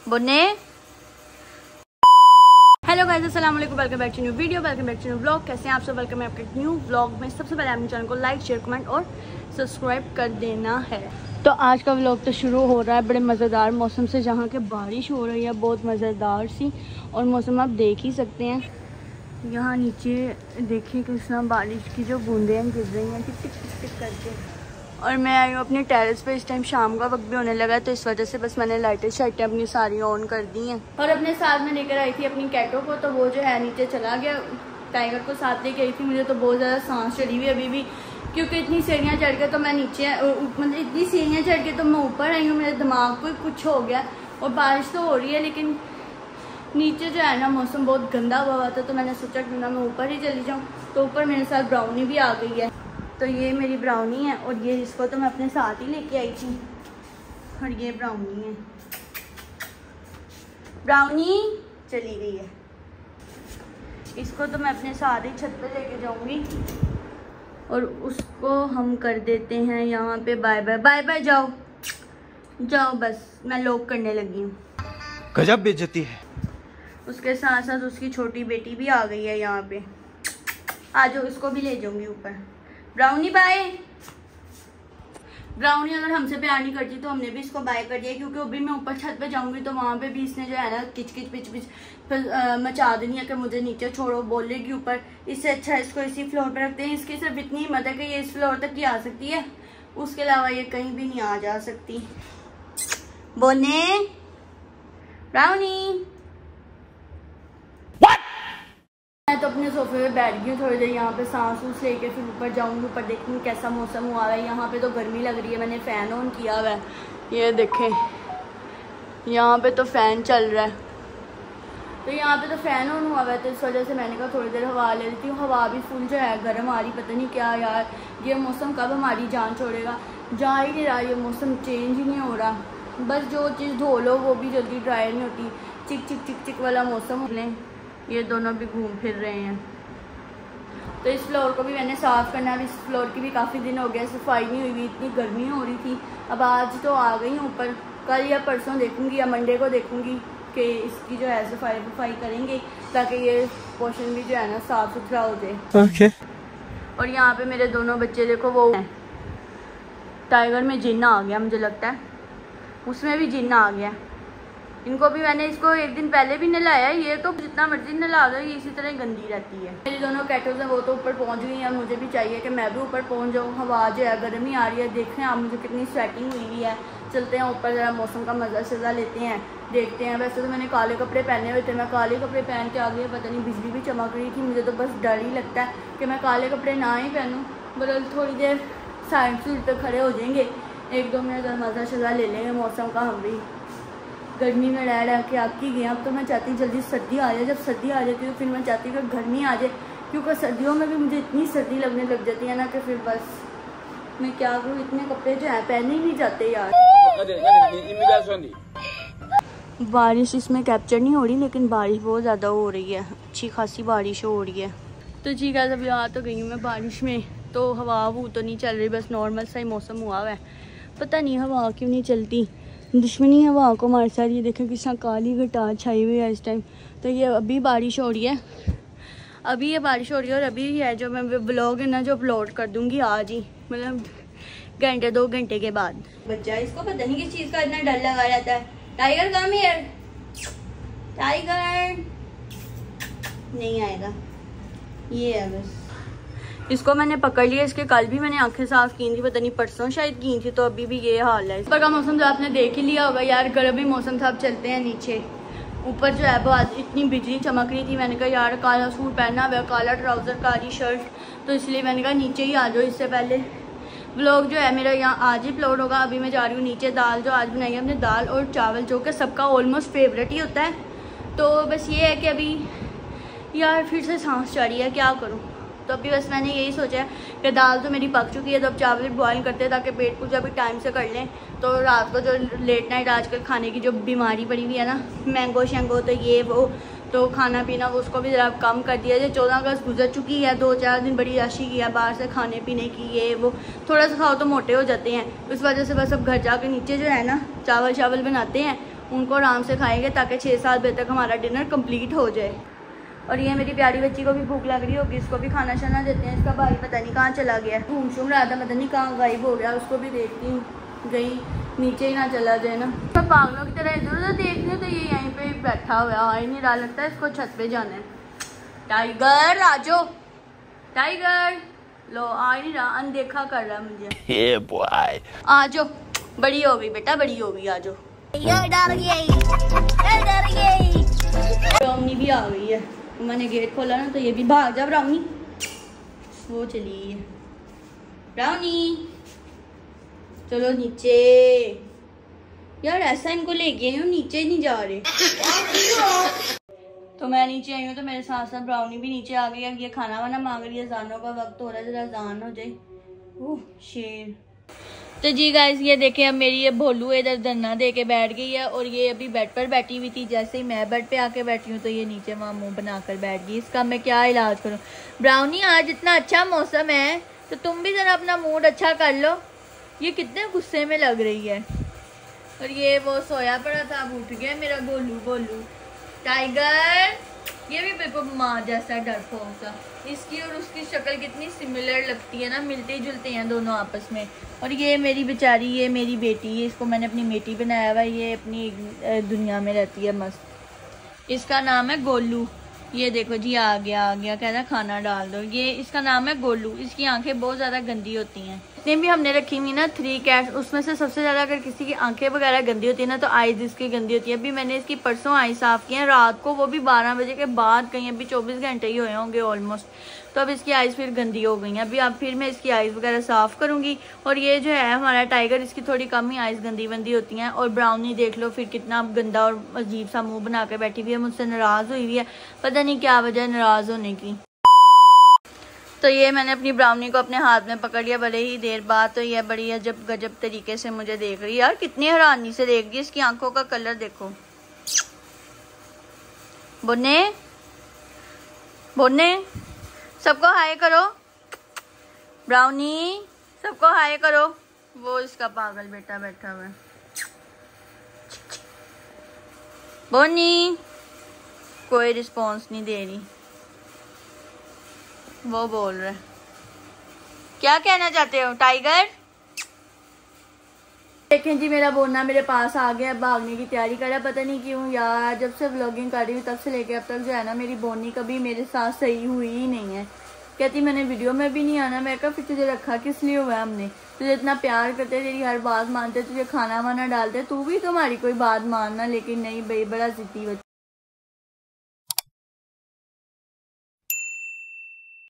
बोने। Hello guys, अस्सलाम वालेकुम, welcome back to new video, welcome back to new vlog. कैसे हैं आप सब? वेलकम है आपके न्यू व्लॉग में। सबसे पहले अपने चैनल को लाइक, शेयर, कमेंट और सब्सक्राइब कर देना है। तो आज का व्लॉग तो शुरू हो रहा है बड़े मज़ेदार मौसम से, जहाँ के बारिश हो रही है बहुत मज़ेदार सी। और मौसम आप देख ही सकते हैं, यहाँ नीचे देखिए किस तरह बारिश की जो बूंदें गिर रही हैं टिक टिक टिक टिक करके। और मैं आई हूँ अपनी टेरेस पे। इस टाइम शाम का वक्त भी होने लगा है, तो इस वजह से बस मैंने लाइटें शाइटें अपनी सारी ऑन कर दी हैं। और अपने साथ में लेकर आई थी अपनी कैटो को, तो वो जो है नीचे चला गया। टाइगर को साथ लेके आई थी। मुझे तो बहुत ज़्यादा सांस चढ़ी हुई अभी भी, क्योंकि इतनी सीढ़ियाँ चढ़ के तो मैं नीचे, मतलब इतनी सीढ़ियाँ चढ़ के तो मैं ऊपर आई हूँ। मेरे दिमाग को कुछ हो गया। और बारिश तो हो रही है, लेकिन नीचे जो है ना मौसम बहुत गंदा हुआ था, तो मैंने सोचा क्यों ना मैं ऊपर ही चली जाऊँ। तो ऊपर मेरे साथ ब्राउनी भी आ गई है। तो ये मेरी ब्राउनी है, और ये इसको तो मैं अपने साथ ही लेके आई थी। और ये ब्राउनी है, ब्राउनी चली गई है। इसको तो मैं अपने साथ ही छत पे लेके जाऊंगी। और उसको हम कर देते हैं यहाँ पे बाय बाय। बाय बाय, जाओ जाओ, बस मैं लॉक करने लगी हूँ। गजब बेइज्जती है। उसके साथ साथ उसकी छोटी बेटी भी आ गई है यहाँ पे। आ जाओ, इसको भी ले जाऊंगी ऊपर। Brownie bye. ब्राउनी अगर हमसे प्यार नहीं करती तो हमने भी इसको बाय कर दिया, क्योंकि अभी मैं ऊपर छत पे जाऊंगी तो वहाँ पे भी इसने जो है ना किच किच पिच पिच फिर मचा देनी है कि मुझे नीचे छोड़ो, बोलेगी ऊपर। इससे अच्छा इसको इसी फ्लोर पे रखते हैं। इसकी सिर्फ इतनी हिम्मत है कि ये इस फ्लोर तक ही आ सकती है, उसके अलावा ये कहीं भी नहीं आ जा सकती। बोने, ब्राउनी। मैं तो अपने सोफे पे बैठ गई हूँ थोड़ी देर, यहाँ पे सांस वूस लेके फिर ऊपर जाऊँगी। ऊपर देखूँगी कैसा मौसम हुआ है। यहाँ पे तो गर्मी लग रही है, मैंने फ़ैन ऑन किया हुआ है। ये देखें, यहाँ पे तो फ़ैन चल रहा है। तो यहाँ पे तो फ़ैन ऑन हुआ है, तो इस वजह से मैंने कहा थोड़ी देर हवा ले लेती हूँ। हवा भी फुल जो है गर्म आ रही, पता नहीं क्या यार, ये मौसम कब हमारी जान छोड़ेगा। जा ही नहीं रहा, ये मौसम चेंज ही नहीं हो रहा। बस जो चीज़ धो लो वो भी जल्दी ड्राई नहीं होती। चिक चिक चिक चिक वाला मौसम। लें, ये दोनों भी घूम फिर रहे हैं। तो इस फ्लोर को भी मैंने साफ़ करना है। अब इस फ्लोर की भी काफ़ी दिन हो गया सफाई नहीं हुई हुई, इतनी गर्मी हो रही थी। अब आज तो आ गई हूँ ऊपर, कल या परसों देखूँगी या मंडे को देखूँगी कि इसकी जो है सफाई करेंगे, ताकि ये पोर्शन भी जो है ना साफ़ सुथरा हो जाए। ओके। और यहाँ पे मेरे दोनों बच्चे देखो, वो हैं टाइगर में जिन्ना आ गया, मुझे लगता है उसमें भी जिन्ना आ गया। इनको भी मैंने इसको एक दिन पहले भी नहलाया। ये तो जितना मर्जी नहला दो, ये इसी तरह गंदी रहती है। मेरी दोनों कैटोज हैं वो तो ऊपर पहुंच गई हैं। मुझे भी चाहिए कि मैं भी ऊपर पहुंच जाऊँ। हवा जो है गर्मी आ रही है, देखें आप मुझे कितनी स्वेटिंग हुई हुई है। चलते हैं ऊपर, ज़रा मौसम का मज़ा शज़ा लेते हैं, देखते हैं। वैसे तो मैंने काले कपड़े पहने हुए थे, मैं काले कपड़े पहन के आ गई। पता नहीं बिजली भी चमक रही थी, मुझे तो बस डर ही लगता है कि मैं काले कपड़े ना ही पहनूँ। बदल थोड़ी देर साइड सूट पर खड़े हो जाएंगे, 1-2 मिनट मज़ा शज़ा ले लेंगे मौसम का। हम भी गर्मी में रह के आकी गए। अब तो मैं चाहती हूँ जल्दी सर्दी आ जाए। जब सर्दी आ जाती है तो फिर मैं चाहती हूँ कि गर्मी आ जाए, क्योंकि सर्दियों में भी मुझे इतनी सर्दी लगने लग जाती है ना कि फिर बस मैं क्या करूँ, इतने कपड़े जो है पहने ही नहीं जाते यार। बारिश इसमें कैप्चर नहीं हो रही, लेकिन बारिश बहुत ज़्यादा हो रही है, अच्छी खासी बारिश हो रही है। तो जी गाइस, अभी आ तो गई हूँ मैं बारिश में। तो हवा वो तो नहीं चल रही, बस नॉर्मल सा ही मौसम हुआ है। पता नहीं हवा क्यों नहीं चलती, दुश्मनी है हवा को हमारे साथ। ये देखें किस तरह काली घटार छाई हुई है इस टाइम। तो ये अभी बारिश हो रही है, अभी ये बारिश हो रही है। और अभी है जो मैं व्लॉग है ना जो अपलोड कर दूंगी आज ही, मतलब 1-2 घंटे के बाद। बच्चा इसको पता नहीं किस चीज़ का इतना डर लगा रहता है। टाइगर कम हियर, टाइगर नहीं आएगा, ये है बस। इसको मैंने पकड़ लिया। इसके कल भी मैंने आंखें साफ की थी, पता नहीं परसों शायद की थी। तो अभी भी ये हाल है। ऊपर का मौसम तो आपने देख ही लिया होगा यार, गर्म ही मौसम था। अब चलते हैं नीचे। ऊपर जो है वो आज इतनी बिजली चमक रही थी, मैंने कहा यार काला सूट पहना हुआ, काला ट्राउज़र, काली शर्ट, तो इसलिए मैंने कहा नीचे ही आ जाओ। इससे पहले व्लॉग जो है मेरा यहाँ आज ही अपलोड होगा। अभी मैं जा रही हूँ नीचे। दाल जो आज बनाई है हमने, दाल और चावल, जो कि सबका ऑलमोस्ट फेवरेट ही होता है। तो बस ये है कि अभी यार फिर से सांस चढ़ी है, क्या करूँ। तो अभी बस मैंने यही सोचा है कि दाल तो मेरी पक चुकी है, तो अब चावल बॉईल करते हैं ताकि पेट पूजा भी टाइम से कर लें। तो रात को जो लेट नाइट आजकल खाने की जो बीमारी पड़ी हुई है ना, मैंगो शैंगो, तो ये वो, तो खाना पीना वो उसको भी ज़रा कम कर दिया जाए। 14 अगस्त गुजर चुकी है, 2-4 दिन बड़ी राशि की है बाहर से खाने पीने की, ये वो थोड़ा सा खाओ तो मोटे हो जाते हैं। उस वजह से बस अब घर जाके नीचे जो है ना चावल बनाते हैं, उनको आराम से खाएंगे ताकि 6-7 बजे तक हमारा डिनर कंप्लीट हो जाए। और ये मेरी प्यारी बच्ची को भी भूख लग रही होगी, इसको भी खाना शाना देते हैं। इसका भाई पता नहीं कहाँ चला गया, घूम शूम रहा था, पता नहीं कहाँ गायब हो गया। उसको भी देखती हूँ, गई नीचे ही ना चला जाए ना। तो पागलों की तरह इधर उधर देखने तो ये यहीं पे बैठा हुआ है, आ ही नहीं रहा, लगता है इसको छत पे जाना है। टाइगर आजो, टाइगर लो, आ ही नहीं रहा, अनदेखा कर रहा है मुझे। आजो, बड़ी हो गई बेटा, बड़ी हो गई, आजो। ब्राउनी भी आ गई है, मैंने गेट खोला ना तो ये भी भाग जा। ब्राउनी वो चली है, ब्राउनी चलो नीचे। यार ऐसा इनको लेके आई हूँ, नीचे ही नहीं जा रहे। तो मैं नीचे आई हूँ तो मेरे साथ साथ ब्राउनी भी नीचे आ गई है। ये खाना वाना मांग रही है, अज़ानों का वक्त हो रहा है, जरा अज़ान हो जाए। ओह शेर। तो जी गाइस ये देखें, अब मेरी ये भोलू इधर धरना दे के बैठ गई है और ये अभी बेड पर बैठी हुई थी। जैसे ही मैं बेड पे आके बैठी हूँ तो ये नीचे वहाँ मुंह बनाकर बैठ गई। इसका मैं क्या इलाज करूँ? ब्राउनी आज इतना अच्छा मौसम है तो तुम भी जरा अपना मूड अच्छा कर लो। ये कितने गुस्से में लग रही है। और ये वो सोया पड़ा था, अब उठ गया मेरा गोलू। गोलू टाइगर, ये भी बिल्कुल माँ जैसा डरपोक सा। इसकी और उसकी शक्ल कितनी सिमिलर लगती है ना, मिलते जुलते हैं दोनों आपस में। और ये मेरी बेचारी, ये मेरी बेटी है, इसको मैंने अपनी बेटी बनाया हुआ है। ये अपनी दुनिया में रहती है मस्त। इसका नाम है गोलू। ये देखो जी, आ गया कह रहा खाना डाल दो। ये इसका नाम है गोलू। इसकी आंखें बहुत ज़्यादा गंदी होती हैं। जितने भी हमने रखी हुई ना 3 कैट्स, उसमें से सबसे ज़्यादा अगर किसी की आंखें वगैरह गंदी होती है ना तो आईज इसकी गंदी होती है। अभी मैंने इसकी परसों आई साफ़ की है रात को, वो भी 12 बजे के बाद, कहीं अभी 24 घंटे ही हुए होंगे ऑलमोस्ट। तो अब इसकी आइज़ फिर गंदी हो गई हैं। अभी अब फिर मैं इसकी आइज़ वगैरह साफ़ करूँगी। और ये जो है हमारा टाइगर, इसकी थोड़ी कम ही आइज़ गंदी वंदी होती हैं। और ब्राउनी देख लो फिर कितना गंदा और अजीब सा मुँह बना के बैठी हुई है, मुझसे नाराज़ हुई हुई है, पता नहीं क्या वजह नाराज़ होने की। तो ये मैंने अपनी ब्राउनी को अपने हाथ में पकड़ लिया बड़े ही देर बाद। तो ये बड़ी अजब गजब तरीके से मुझे देख रही है। यार कितनी हैरानी से देख रही है, इसकी आंखों का कलर देखो। बोने बोने, सबको हाय करो। ब्राउनी सबको हाय करो। वो इसका पागल बेटा बैठा हुआ है। बोनी कोई रिस्पॉन्स नहीं दे रही, वो बोल रहा है। क्या कहना चाहते हो टाइगर? देखें जी, मेरा बोना मेरे पास आ गया, भागने की तैयारी कर रहा है। पता नहीं क्यों यार, जब से व्लॉगिंग कर रही हूँ तब से लेके अब तक जो है ना, मेरी बोनी कभी मेरे साथ सही हुई ही नहीं है। कहती मैंने वीडियो में भी नहीं आना। मैं कहा फिर तुझे रखा किस लिए हुआ है हमने? तुझे इतना प्यार करते, तेरी हर बात मानते, तुझे खाना वाना डालते, तू भी तुम्हारी कोई बात मानना। लेकिन नहीं भाई, बड़ा जिद्दी बच्चा।